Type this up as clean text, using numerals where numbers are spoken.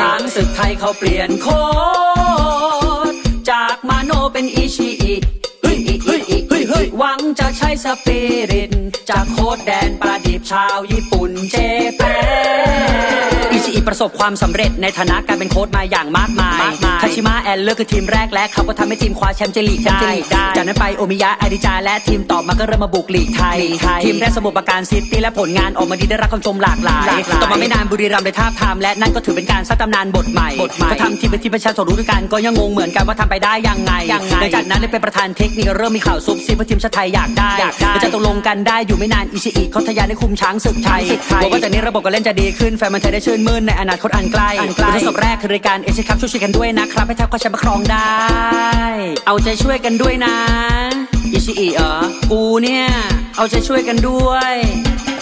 ช้างศึกไทยเขาเปลี่ยนโค้ดจากมาโนเป็นอิชิอิหวังจะใช้สปิริตจากโค้ดแดนประดิษฐ์ชาวญี่ปุ่นเจแปนอิชิอิประสบความสำเร็จในฐานะการเป็นโค้ดมาอย่างมากมายคาชิมะแอนเลอร์คือทีมแรกและเขาก็ทำให้ทีมคว้าแชมป์เจลีกได้จากนั้นไปโอมิยะอาดิจาและทีมต่อมาก็เริ่มมาบุกลีกไทยทีมแรกสมุทรปราการซิตี้และผลงานออกมาดีได้รับคำชมหลากหลายต่อมาไม่นานบุรีรัมย์ได้ทาบทามและนั่นก็ถือเป็นการสร้างตำนานบทใหม่ก็ทำทีมเป็นทีมประชาชนรู้ด้วยกันก็ยังงงเหมือนกันว่าทำไปได้ยังไงหลังจากนั้นได้เป็นประธานเทคนิคเริ่มมีข่าวซุบซิบว่าทีมชาติไทยอยากได้จะตกลงกันได้อยู่ไม่นานอิชิอิเขาทะยานได้คุมช้างศึกไทยบอกว่าจากนี้ระบบการเล่นจะดีขึ้นแฟนมันไทยได้ชื่นมื่นในอนาคตอันใกล้ทดสอบแรกคือรายการเอเชียคัพช่วยกันด้วยนะครับให้แทบก็แชมป์ครองได้เอาใจช่วยกันด้วยนะอิชิอิกูเนี่ยเอาใจช่วยกันด้วย